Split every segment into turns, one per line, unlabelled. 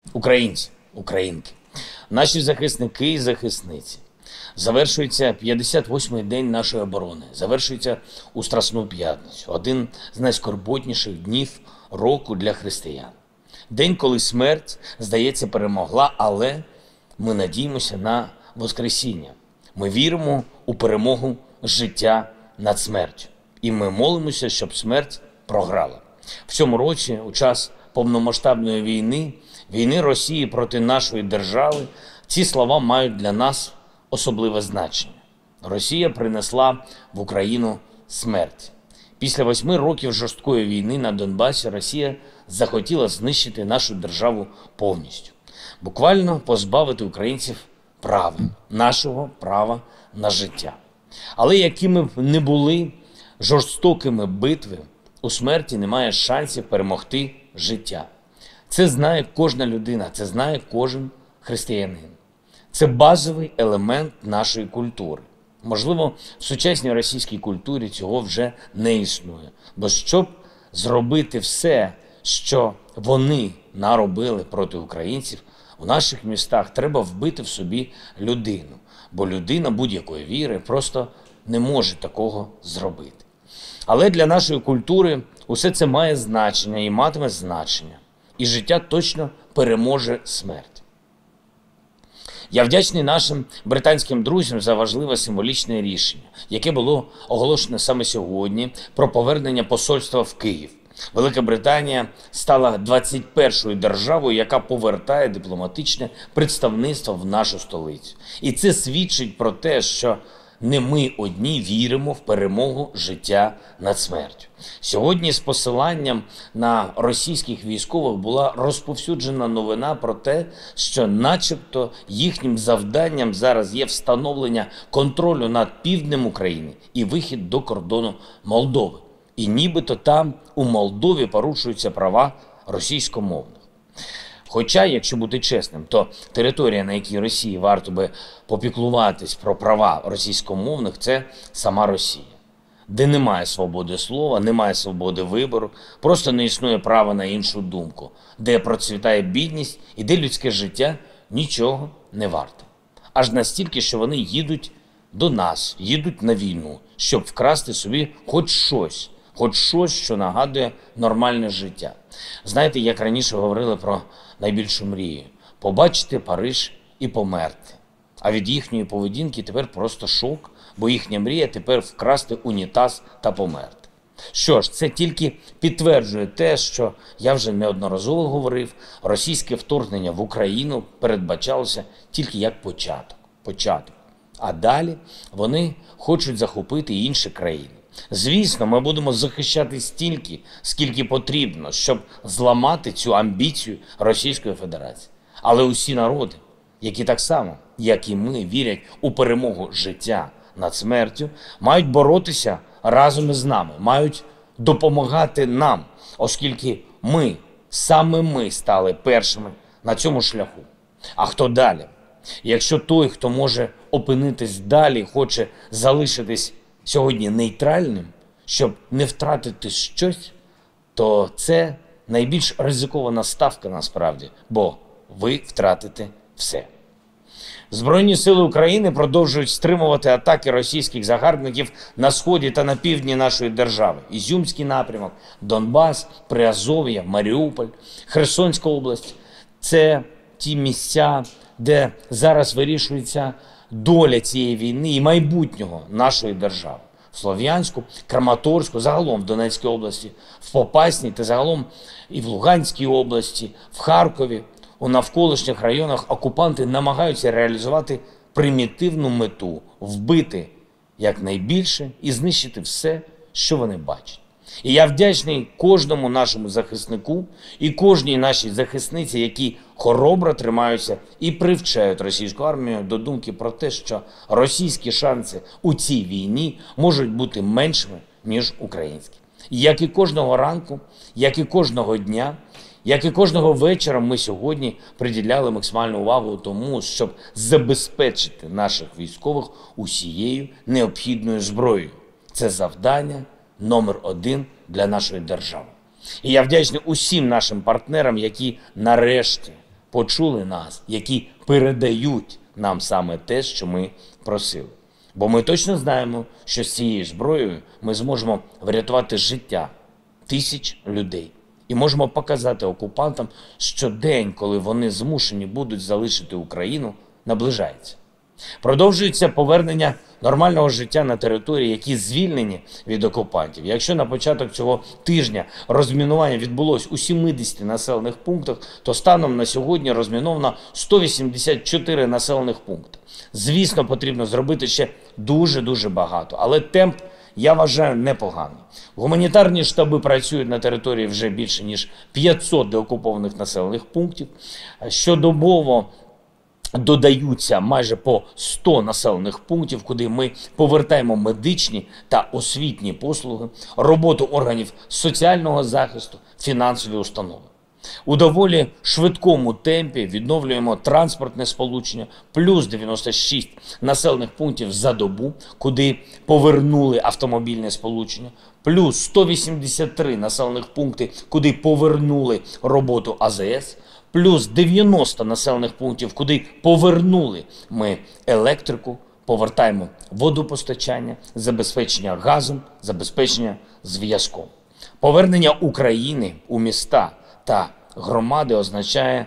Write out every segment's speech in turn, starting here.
Українці, українки, наші захисники і захисниці. Завершується 58-й день нашої оборони, завершується у Страсну п'ятницю, один з найскорботніших днів року для християн. День, коли смерть, здається, перемогла, але ми надіємося на Воскресіння. Ми віримо у перемогу життя над смертю. І ми молимося, щоб смерть програла. В цьому році, у час повномасштабної війни Росії проти нашої держави, ці слова мають для нас особливе значення. Росія принесла в Україну смерть. Після 8 років жорсткої війни на Донбасі Росія захотіла знищити нашу державу повністю. Буквально позбавити українців права, нашого права на життя. Але якими б не були жорстокими битви, у смерті немає шансів перемогти життя. Це знає кожна людина, це знає кожен християнин. Це базовий елемент нашої культури. Можливо, в сучасній російській культурі цього вже не існує. Бо щоб зробити все, що вони наробили проти українців, у наших містах треба вбити в собі людину. Бо людина будь-якої віри просто не може такого зробити. Але для нашої культури усе це має значення і матиме значення. І життя точно переможе смерть. Я вдячний нашим британським друзям за важливе символічне рішення, яке було оголошено саме сьогодні про повернення посольства в Київ. Велика Британія стала 21-ю державою, яка повертає дипломатичне представництво в нашу столицю. І це свідчить про те, що не ми одні віримо в перемогу життя над смертю. Сьогодні з посиланням на російських військових була розповсюджена новина про те, що начебто їхнім завданням зараз є встановлення контролю над півднем України і вихід до кордону Молдови. І нібито там у Молдові порушуються права російськомовних. Хоча, якщо бути чесним, то територія, на якій Росії варто би попіклуватись про права російськомовних, це сама Росія. Де немає свободи слова, немає свободи вибору, просто не існує права на іншу думку, де процвітає бідність і де людське життя нічого не варте. Аж настільки, що вони їдуть до нас, їдуть на війну, щоб вкрасти собі хоч щось, що нагадує нормальне життя. Знаєте, як раніше говорили про найбільшу мрію – побачити Париж і померти. А від їхньої поведінки тепер просто шок, бо їхня мрія тепер вкрасти унітаз та померти. Що ж, це тільки підтверджує те, що я вже неодноразово говорив, російське вторгнення в Україну передбачалося тільки як початок. А далі вони хочуть захопити інші країни. Звісно, ми будемо захищати стільки, скільки потрібно, щоб зламати цю амбіцію Російської Федерації. Але усі народи, які так само, як і ми, вірять у перемогу життя над смертю, мають боротися разом із нами, мають допомагати нам, оскільки саме ми стали першими на цьому шляху. А хто далі? Якщо той, хто може опинитись далі, хоче залишитись сьогодні нейтральним, щоб не втратити щось, то це найбільш ризикована ставка насправді, бо ви втратите все. Збройні сили України продовжують стримувати атаки російських загарбників на сході та на півдні нашої держави. Ізюмський напрямок, Донбас, Приазов'я, Маріуполь, Херсонська область – це ті місця, де зараз вирішується доля цієї війни і майбутнього нашої держави. В Слов'янську, Краматорську, загалом в Донецькій області, в Попасній та загалом і в Луганській області, в Харкові, у навколишніх районах окупанти намагаються реалізувати примітивну мету – вбити якнайбільше і знищити все, що вони бачать. І я вдячний кожному нашому захиснику і кожній нашій захисниці, які хоробро тримаються і привчають російську армію до думки про те, що російські шанси у цій війні можуть бути меншими, ніж українські. Як і кожного ранку, як і кожного дня, як і кожного вечора ми сьогодні приділяли максимальну увагу тому, щоб забезпечити наших військових усією необхідною зброєю. Це завдання номер 1 для нашої держави. І я вдячний усім нашим партнерам, які нарешті почули нас, які передають нам саме те, що ми просили. Бо ми точно знаємо, що з цією зброєю ми зможемо врятувати життя тисяч людей. І можемо показати окупантам, що день, коли вони змушені будуть залишити Україну, наближається. Продовжується повернення нормального життя на території, які звільнені від окупантів. Якщо на початок цього тижня розмінування відбулось у 70 населених пунктах, то станом на сьогодні розміновано 184 населених пункти. Звісно, потрібно зробити ще дуже багато, але темп, я вважаю, непоганий. Гуманітарні штаби працюють на території вже більше ніж 500 деокупованих населених пунктів. Щодобово додаються майже по 100 населених пунктів, куди ми повертаємо медичні та освітні послуги, роботу органів соціального захисту, фінансові установи. У доволі швидкому темпі відновлюємо транспортне сполучення, плюс 96 населених пунктів за добу, куди повернули автомобільне сполучення, плюс 183 населених пункти, куди повернули роботу АЗС, плюс 90 населених пунктів, куди повернули ми електрику, повертаємо водопостачання, забезпечення газом, забезпечення зв'язком. Повернення України у міста та громади означає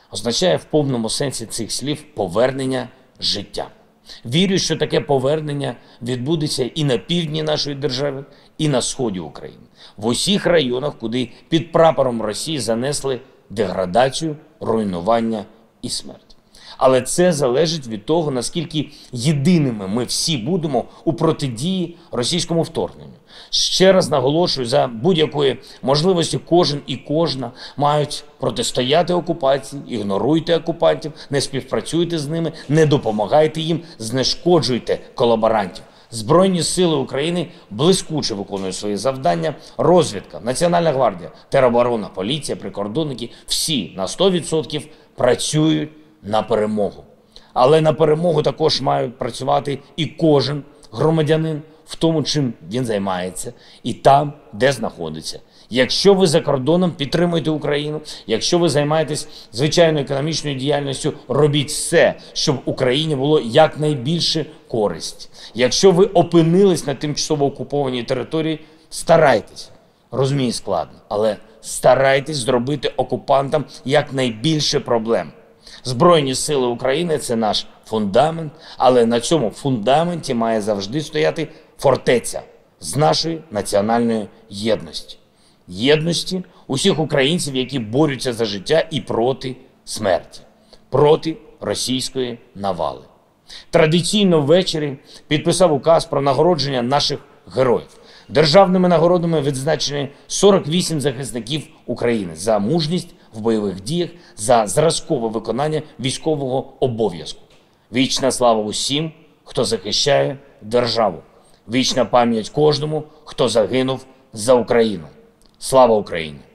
в повному сенсі цих слів повернення життя. Вірю, що таке повернення відбудеться і на півдні нашої держави, і на сході України. В усіх районах, куди під прапором Росії занесли деградацію, руйнування і смерть. Але це залежить від того, наскільки єдиними ми всі будемо у протидії російському вторгненню. Ще раз наголошую, за будь-якої можливості кожен і кожна мають протистояти окупації, ігноруйте окупантів, не співпрацюйте з ними, не допомагайте їм, знешкоджуйте колаборантів. Збройні сили України блискуче виконують свої завдання. Розвідка, Національна гвардія, тероборона, поліція, прикордонники – всі на 100% працюють на перемогу. Але на перемогу також мають працювати і кожен громадянин в тому, чим він займається, і там, де знаходиться. Якщо ви за кордоном, підтримуйте Україну. Якщо ви займаєтесь звичайною економічною діяльністю, робіть все, щоб Україні було якнайбільше користь. Якщо ви опинились на тимчасово окупованій території, старайтесь. Розумію, складно, але старайтесь зробити окупантам якнайбільше проблем. Збройні сили України – це наш фундамент, але на цьому фундаменті має завжди стояти фортеця з нашої національної єдності. Єдності усіх українців, які борються за життя і проти смерті, проти російської навали. Традиційно ввечері підписав указ про нагородження наших героїв. Державними нагородами відзначені 48 захисників України за мужність в бойових діях, за зразкове виконання військового обов'язку. Вічна слава усім, хто захищає державу. Вічна пам'ять кожному, хто загинув за Україну. Слава Україні!